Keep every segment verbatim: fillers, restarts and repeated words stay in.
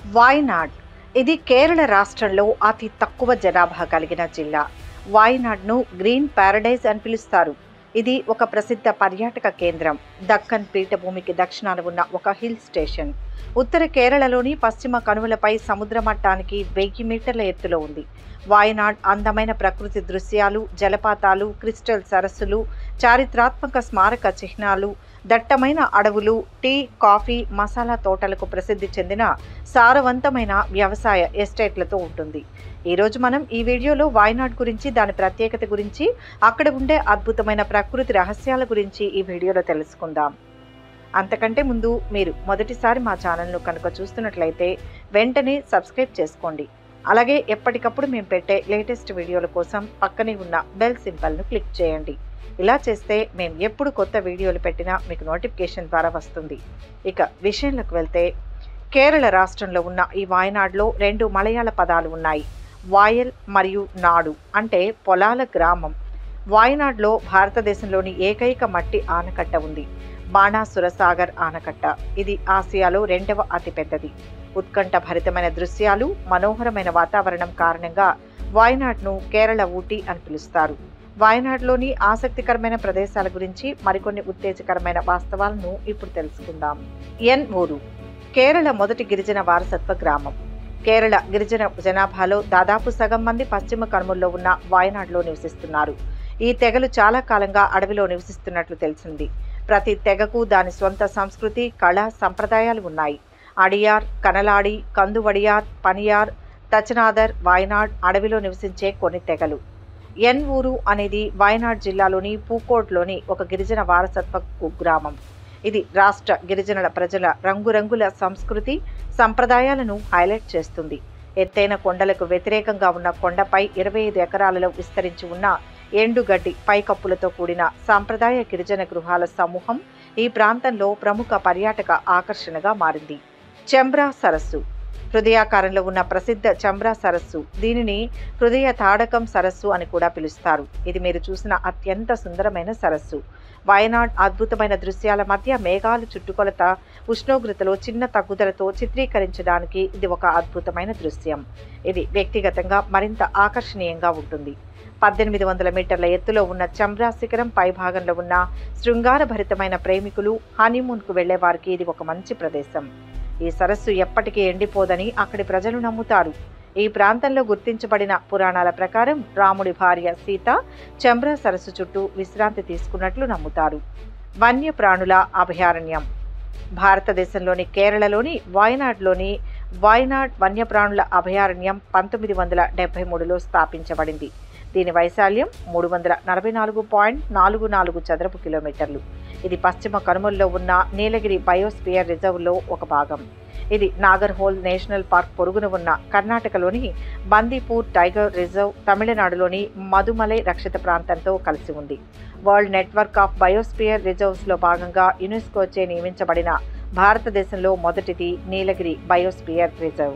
వాయనాడ్ ఇది కేరళ రాష్ట్రంలో అతి తక్కువ జనాభా కలిగిన జిల్లా. వాయనాడ్ను గ్రీన్ ప్యారడైజ్ అని పిలుస్తారు. ఇది ఒక ప్రసిద్ధ పర్యాటక కేంద్రం. దక్కన్ పీఠభూమికి దక్షిణాన ఉన్న ఒక హిల్ స్టేషన్. ఉత్తర కేరళలోని పశ్చిమ కనుమలపై సముద్ర మట్టానికి వెయ్యి మీటర్ల ఎత్తులో ఉంది. వాయనాడ్ అందమైన ప్రకృతి దృశ్యాలు, జలపాతాలు, క్రిస్టల్ సరస్సులు, చారిత్రాత్మక స్మారక చిహ్నాలు, దట్టమైన అడవులు, టీ, కాఫీ, మసాలా తోటలకు ప్రసిద్ధి చెందిన సారవంతమైన వ్యవసాయ ఎస్టేట్లతో ఉంటుంది. ఈరోజు మనం ఈ వీడియోలో వాయనాడ్ గురించి, దాని ప్రత్యేకత గురించి, అక్కడ ఉండే అద్భుతమైన ప్రకృతి రహస్యాల గురించి ఈ వీడియోలో తెలుసుకుందాం. అంతకంటే ముందు మీరు మొదటిసారి మా ఛానల్ను కనుక చూస్తున్నట్లయితే వెంటనే సబ్స్క్రైబ్ చేసుకోండి. అలాగే ఎప్పటికప్పుడు మేము పెట్టే లేటెస్ట్ వీడియోల కోసం పక్కనే ఉన్న బెల్ సింబల్ను క్లిక్ చేయండి. ఇలా చేస్తే మేము ఎప్పుడు కొత్త వీడియోలు పెట్టినా మీకు నోటిఫికేషన్ ద్వారా వస్తుంది. ఇక విషయంలోకి వెళ్తే, కేరళ రాష్ట్రంలో ఉన్న ఈ వాయనాడ్లో రెండు మలయాళ పదాలు ఉన్నాయి. వాయల్ మరియు నాడు అంటే పొలాల గ్రామం. వాయనాడ్లో భారతదేశంలోని ఏకైక మట్టి ఆనకట్ట ఉంది, బాణాసుర సాగర్ ఆనకట్ట. ఇది ఆసియాలో రెండవ అతిపెద్దది. ఉత్కంఠ భరితమైన దృశ్యాలు, మనోహరమైన వాతావరణం కారణంగా వాయనాడ్ను కేరళ ఊటీ అని పిలుస్తారు. వాయనాడ్లోని ఆసక్తికరమైన ప్రదేశాల గురించి, మరికొన్ని ఉత్తేజకరమైన వాస్తవాలను ఇప్పుడు తెలుసుకుందాం. ఎన్ ఊరు కేరళ మొదటి గిరిజన వారసత్వ గ్రామం. కేరళ గిరిజన జనాభాలో దాదాపు సగం మంది పశ్చిమ కనుమల్లో ఉన్న వాయనాడ్లో నివసిస్తున్నారు. ఈ తెగలు చాలా కాలంగా అడవిలో నివసిస్తున్నట్లు తెలిసింది. ప్రతి తెగకు దాని స్వంత సంస్కృతి, కళ, సంప్రదాయాలు ఉన్నాయి. అడియార్, కనలాడి, కందువడియార్, పనియార్, తచనాదర్, వాయనాడ్ అడవిలో నివసించే కొన్ని తెగలు. ఎన్ ఊరు అనేది వాయనాడ్ జిల్లాలోని పూకోడ్లోని ఒక గిరిజన వారసత్వ కుగ్రామం. ఇది రాష్ట్ర గిరిజనుల ప్రజల రంగురంగుల సంస్కృతి, సంప్రదాయాలను హైలైట్ చేస్తుంది. ఎత్తైన కొండలకు వ్యతిరేకంగా ఉన్న కొండపై ఇరవై ఐదు ఎకరాలలో విస్తరించి ఉన్న ఎండుగడ్డి పైకప్పులతో కూడిన సాంప్రదాయ గిరిజన గృహాల సమూహం ఈ ప్రాంతంలో ప్రముఖ పర్యాటక ఆకర్షణగా మారింది. చెంబ్రా సరస్సు హృదయాకారంలో ఉన్న ప్రసిద్ధ చెంబ్రా సరస్సు. దీనిని హృదయ తాడకం సరస్సు అని కూడా పిలుస్తారు. ఇది మీరు చూసిన అత్యంత సుందరమైన సరస్సు. వాయనాడ్ అద్భుతమైన దృశ్యాల మధ్య మేఘాలు చుట్టుకొలత, ఉష్ణోగ్రతలో చిన్న తగ్గుదలతో చిత్రీకరించడానికి ఇది ఒక అద్భుతమైన దృశ్యం. ఇది వ్యక్తిగతంగా మరింత ఆకర్షణీయంగా ఉంటుంది. పద్దెనిమిది వందల మీటర్ల ఎత్తులో ఉన్న చెంబ్రా శిఖరం పైభాగంలో ఉన్న శృంగారభరితమైన ప్రేమికులు హనీమూన్కు వెళ్లే వారికి ఇది ఒక మంచి ప్రదేశం. ఈ సరస్సు ఎప్పటికీ ఎండిపోదని అక్కడి ప్రజలు నమ్ముతారు. ఈ ప్రాంతంలో గుర్తించబడిన పురాణాల ప్రకారం రాముడి భార్య సీత చెంబ్రా సరస్సు చుట్టూ విశ్రాంతి తీసుకున్నట్లు నమ్ముతారు. వన్యప్రాణుల అభయారణ్యం భారతదేశంలోని కేరళలోని వాయనాడ్లోని వాయనాడ్ వన్యప్రాణుల అభయారణ్యం పంతొమ్మిది వందల డెబ్బై మూడులో స్థాపించబడింది. దీని వైశాల్యం మూడు వందల నలభై నాలుగు పాయింట్ నాలుగు నాలుగు చదరపు కిలోమీటర్లు. ఇది పశ్చిమ కనుమల్లో ఉన్న నీలగిరి బయోస్పియర్ రిజర్వ్లో ఒక భాగం. ఇది నాగర్హోల్ నేషనల్ పార్క్ పొరుగున ఉన్న కర్ణాటకలోని బందీపూర్ టైగర్ రిజర్వ్, తమిళనాడులోని మధుమలై రక్షిత ప్రాంతంతో కలిసి ఉంది. వరల్డ్ నెట్వర్క్ ఆఫ్ బయోస్పియర్ రిజర్వ్స్లో భాగంగా యునెస్కోచే నియమించబడిన భారతదేశంలో మొదటిది నీలగిరి బయోస్పియర్ రిజర్వ్.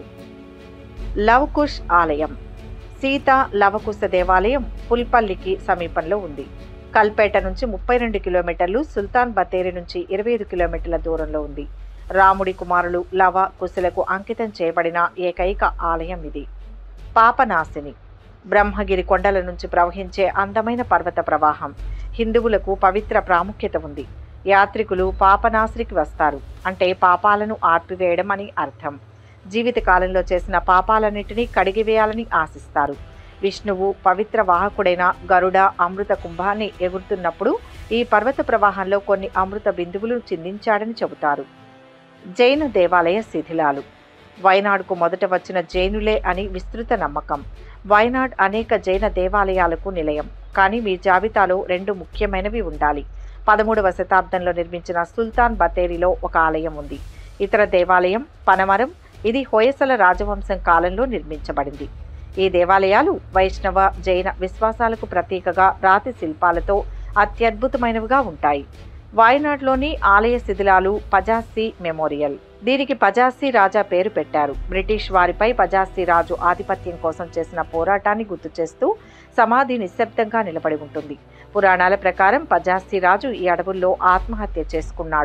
లవకుశ్ ఆలయం సీత లవకుశ దేవాలయం పుల్పల్లికి సమీపంలో ఉంది. కల్పేట నుంచి ముప్పై రెండు కిలోమీటర్లు, సుల్తాన్ బത്തേరి నుంచి ఇరవై ఐదు కిలోమీటర్ల దూరంలో ఉంది. రాముడి కుమారులు లవ కుశలకు అంకితం చేయబడిన ఏకైక ఆలయం ఇది. పాపనాశిని బ్రహ్మగిరి కొండల నుంచి ప్రవహించే అందమైన పర్వత ప్రవాహం. హిందువులకు పవిత్ర ప్రాముఖ్యత ఉంది. యాత్రికులు పాపనాశినికి వస్తారు, అంటే పాపాలను ఆర్పివేయడం అని అర్థం. జీవితకాలంలో చేసిన పాపాలన్నింటినీ కడిగివేయాలని ఆశిస్తారు. విష్ణువు పవిత్ర వాహకుడైన గరుడ అమృత కుంభాన్ని ఎగురుతున్నప్పుడు ఈ పర్వత ప్రవాహంలో కొన్ని అమృత బిందువులు చిందించాడని చెబుతారు. జైన దేవాలయ శిథిలాలు వయనాడ్కు మొదట వచ్చిన జైనులే అని విస్తృత నమ్మకం. వయనాడ్ అనేక జైన దేవాలయాలకు నిలయం, కానీ మీ జాబితాలో రెండు ముఖ్యమైనవి ఉండాలి. పదమూడవ శతాబ్దంలో నిర్మించిన సుల్తాన్ బത്തേరిలో ఒక ఆలయం ఉంది. ఇతర దేవాలయం పనమరం. ఇది హొయసల రాజవంశం కాలంలో నిర్మించబడింది. ఈ దేవాలయాలు వైష్ణవ, జైన విశ్వాసాలకు ప్రతీకగా రాతి శిల్పాలతో అత్యద్భుతమైనవిగా ఉంటాయి. వాయనాడ్లోని ఆలయ శిథిలాలు పజాస్సీ మెమోరియల్. దీనికి పజాస్సీ రాజా పేరు పెట్టారు. బ్రిటిష్ వారిపై పజాస్సీ రాజు ఆధిపత్యం కోసం చేసిన పోరాటాన్ని గుర్తు చేస్తూ సమాధి నిశ్శబ్దంగా నిలబడి ఉంటుంది. పురాణాల ప్రకారం పజాస్సీ రాజు ఈ అడవుల్లో ఆత్మహత్య చేసుకున్నాడు.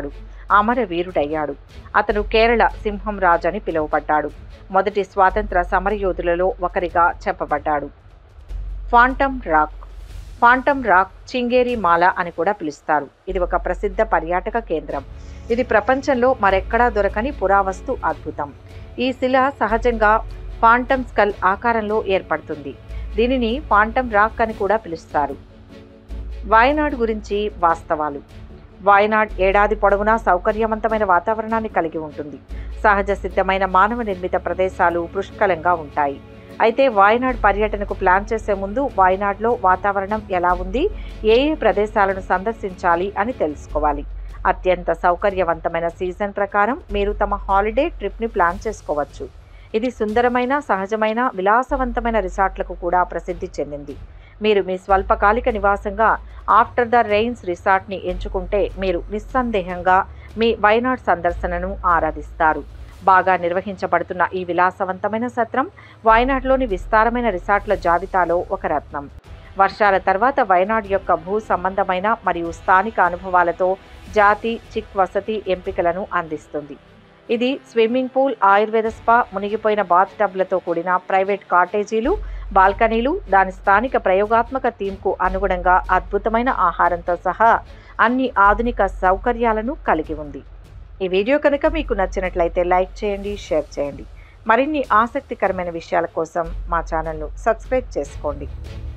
అమరవీరుడయ్యాడు. అతను కేరళ సింహం రాజు అని పిలువబడ్డాడు. మొదటి స్వాతంత్ర సమరయోధులలో ఒకరిగా చెప్పబడ్డాడు. Phantom rock. Phantom rock Chingeri Mala అని కూడా పిలుస్తారు. ఇది ఒక ప్రసిద్ధ పర్యాటక కేంద్రం. ఇది ప్రపంచంలో మరెక్కడా దొరకని పురావస్తు అద్భుతం. ఈ శిల సహజంగా ఫాంటమ్ స్కల్ ఆకారంలో ఏర్పడుతుంది. దీనిని ఫాంటమ్ రాక్ అని కూడా పిలుస్తారు. వాయనాడ్ గురించి వాస్తవాలు. వాయనాడ్ ఏడాది పొడవునా సౌకర్యవంతమైన వాతావరణాన్ని కలిగి ఉంటుంది. సహజ సిద్ధమైన మానవ నిర్మిత ప్రదేశాలు పుష్కలంగా ఉంటాయి. అయితే వాయనాడ్ పర్యటనకు ప్లాన్ చేసే ముందు వాయనాడ్లో వాతావరణం ఎలా ఉంది, ఏ ఏ ప్రదేశాలను సందర్శించాలి అని తెలుసుకోవాలి. అత్యంత సౌకర్యవంతమైన సీజన్ ప్రకారం మీరు తమ హాలిడే ట్రిప్ని ప్లాన్ చేసుకోవచ్చు. ఇది సుందరమైన, సహజమైన, విలాసవంతమైన రిసార్ట్లకు కూడా ప్రసిద్ధి చెందింది. మీరు మీ స్వల్పకాలిక నివాసంగా ఆఫ్టర్ ద రెయిన్స్ రిసార్ట్ని ఎంచుకుంటే మీరు నిస్సందేహంగా మీ వయనాడ్ సందర్శనను ఆరాధిస్తారు. బాగా నిర్వహించబడుతున్న ఈ విలాసవంతమైన సత్రం వయనాడ్లోని విస్తారమైన రిసార్ట్ల జాబితాలో ఒక రత్నం. వర్షాల తర్వాత వయనాడ్ యొక్క భూ సంబంధమైన మరియు స్థానిక అనుభవాలతో జాతి చిక్ వసతి ఎంపికలను అందిస్తుంది. ఇది స్విమ్మింగ్ పూల్, ఆయుర్వేద స్పా, మునిగిపోయిన బాత్ టబ్లతో కూడిన ప్రైవేట్ కాటేజీలు, బాల్కనీలు, దాని స్థానిక ప్రయోగాత్మక థీమ్కు అనుగుణంగా అద్భుతమైన ఆహారంతో సహా అన్ని ఆధునిక సౌకర్యాలను కలిగి ఉంది. ఈ వీడియో కనుక మీకు నచ్చినట్లయితే లైక్ చేయండి, షేర్ చేయండి. మరిన్ని ఆసక్తికరమైన విషయాల కోసం మా ఛానల్ను సబ్స్క్రైబ్ చేసుకోండి.